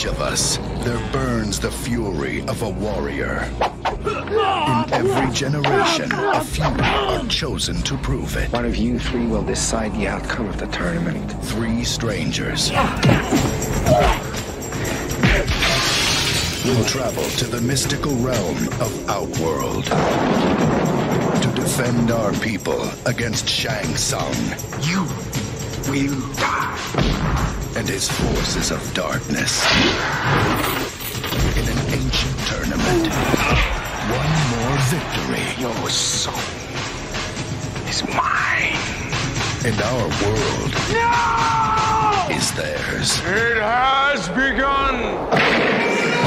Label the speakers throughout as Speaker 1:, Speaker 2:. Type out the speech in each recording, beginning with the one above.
Speaker 1: each of us, there burns the fury of a warrior. In every generation, a few are chosen to prove it.
Speaker 2: One of you three will decide the outcome of the tournament.
Speaker 1: Three strangers will travel to the mystical realm of Outworld to defend our people against Shang Tsung.
Speaker 2: You will die.
Speaker 1: And his forces of darkness. In an ancient tournament, one more victory.
Speaker 2: Your soul is mine.
Speaker 1: And our world is theirs.
Speaker 3: It has begun!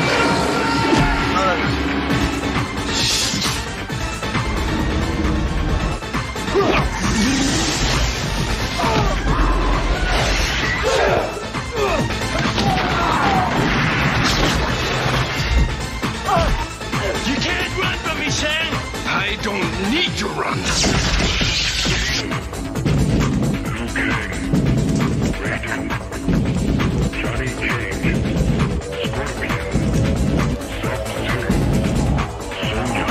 Speaker 4: You can't run from me, Shang!
Speaker 3: I don't need to run!
Speaker 5: Raiden, Johnny Cage, Scorpio, Sonia.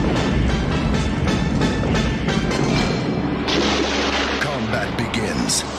Speaker 1: Combat begins.